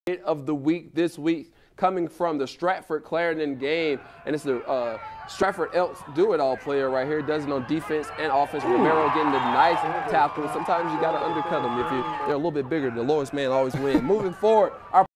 of the week this week coming from the Stratford Clarendon game, and it's the Stratford Elks do-it-all player right here. Does it on defense and offense. Romero getting the nice tackle. Sometimes you got to undercut them if they're a little bit bigger. The lowest man always wins. Moving forward, our